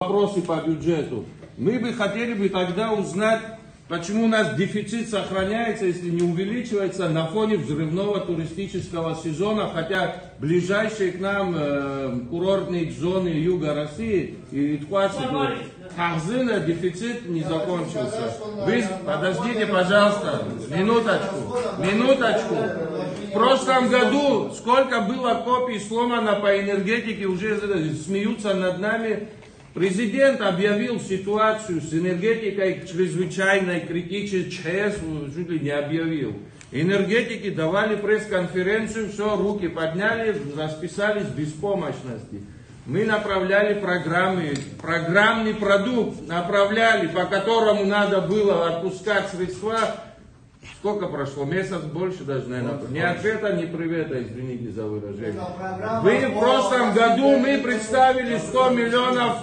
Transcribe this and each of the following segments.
Вопросы по бюджету. Мы бы хотели бы тогда узнать, почему у нас дефицит сохраняется, если не увеличивается на фоне взрывного туристического сезона, хотя ближайшие к нам курортные зоны юга России и Хахзына дефицит не закончился. Вы подождите, пожалуйста, минуточку. В прошлом году сколько было копий сломано по энергетике, уже смеются над нами. Президент объявил ситуацию с энергетикой чрезвычайной, критической, ЧС чуть ли не объявил. Энергетики давали пресс-конференцию, все, руки подняли, расписались в беспомощности. Мы направляли программы, программный продукт направляли, по которому надо было отпускать средства. Сколько прошло? Месяц больше даже, наверное. Ни ответа, ни привета, извините за выражение. Вы в прошлом году мы представили 100 миллионов.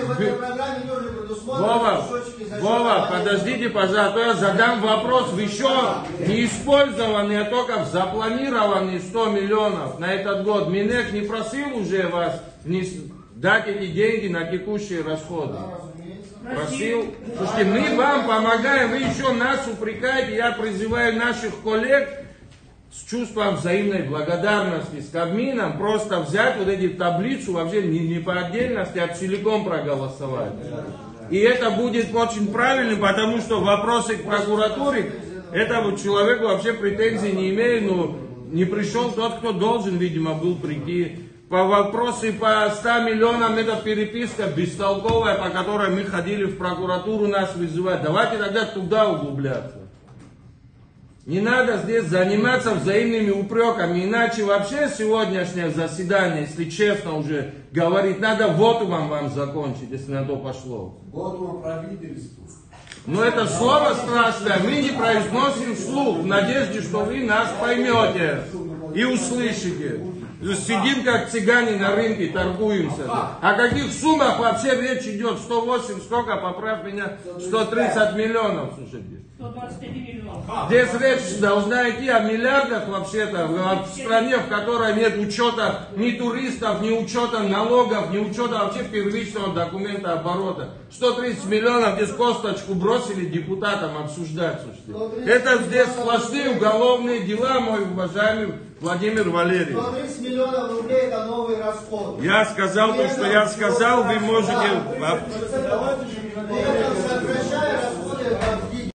Вова, подождите, пожалуйста, я задам вопрос. Вы еще не использованные, а только запланированные 100 миллионов на этот год. Минэк не просил уже вас дать эти деньги на текущие расходы? Просил. Слушайте, мы вам помогаем, вы еще нас упрекаете. Я призываю наших коллег с чувством взаимной благодарности, с Кабмином, просто взять вот эти таблицу, вообще не по отдельности, а целиком проголосовать. И это будет очень правильно, потому что вопросы к прокуратуре, этому человеку вообще претензий не имею, но не пришел тот, кто должен, видимо, был прийти. По вопросу по 100 миллионам, это переписка бестолковая, по которой мы ходили в прокуратуру, нас вызывать. Давайте тогда туда углубляться. Не надо здесь заниматься взаимными упреками, иначе вообще сегодняшнее заседание, если честно уже говорить, надо вотумом вам закончить, если на то пошло. Вотумом правительству. Но это слово страшное мы не произносим вслух, в надежде, что вы нас поймете и услышите. Сидим как цыгане на рынке, торгуемся. О каких суммах вообще речь идет? 108, сколько, поправь меня, 130 миллионов, слушайте. 121 миллион. Здесь речь должна идти о миллиардах вообще-то, в стране, в которой нет учета ни туристов, ни учета налогов, ни учета вообще первичного документа оборота. 130 миллионов здесь косточку бросили депутатам обсуждать, слушайте. Это здесь сплошные уголовные дела, мой уважаемый Владимир Валерьевич. 130 миллионов рублей — это новый расход. Я сказал то, что я сказал, вы можете...